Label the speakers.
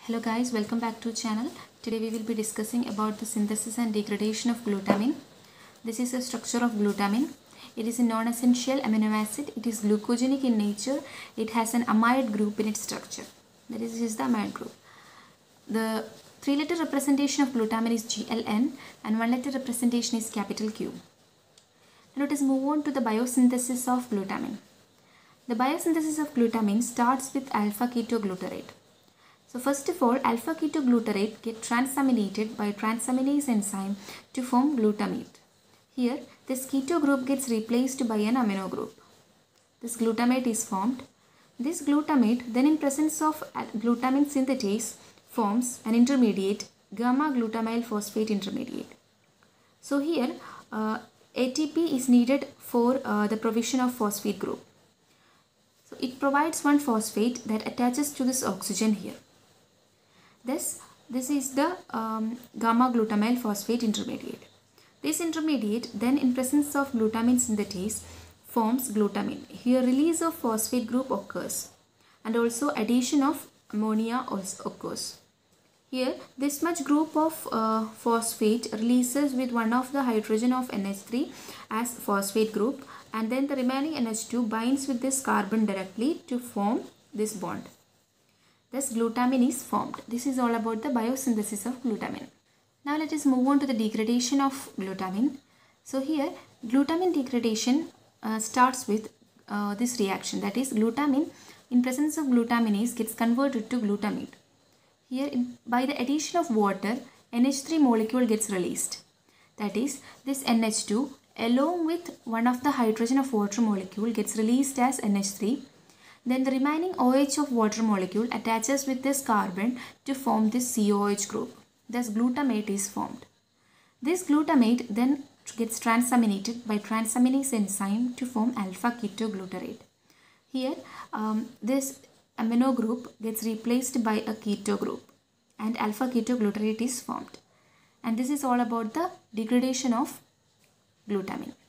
Speaker 1: Hello guys, welcome back to channel. Today we will be discussing about the synthesis and degradation of glutamine. This is the structure of glutamine. It is a non-essential amino acid. It is glucogenic in nature. It has an amide group in its structure. That is, this is the amide group. The three-letter representation of glutamine is GLN and one-letter representation is capital Q. Now let us move on to the biosynthesis of glutamine. The biosynthesis of glutamine starts with alpha-ketoglutarate. So first of all, alpha-ketoglutarate gets transaminated by transaminase enzyme to form glutamate. Here, this keto group gets replaced by an amino group. This glutamate is formed. This glutamate then in presence of glutamine synthetase forms an intermediate, gamma-glutamyl phosphate intermediate. So here, ATP is needed for the provision of phosphate group. So it provides one phosphate that attaches to this oxygen here. This is the gamma-glutamyl phosphate intermediate. This intermediate then in presence of glutamine synthetase forms glutamine. Here release of phosphate group occurs and also addition of ammonia also occurs. Here this much group of phosphate releases with one of the hydrogen of NH3 as phosphate group, and then the remaining NH2 binds with this carbon directly to form this bond. Thus glutamine is formed. This is all about the biosynthesis of glutamine. Now let us move on to the degradation of glutamine. So here glutamine degradation starts with this reaction, that is glutamine in presence of glutaminase gets converted to glutamate. Here by the addition of water, NH3 molecule gets released. That is, this NH2 along with one of the hydrogen of water molecule gets released as NH3. Then the remaining OH of water molecule attaches with this carbon to form this COH group. Thus glutamate is formed. This glutamate then gets transaminated by transaminase enzyme to form alpha-ketoglutarate. Here this amino group gets replaced by a keto group and alpha-ketoglutarate is formed. And this is all about the degradation of glutamine.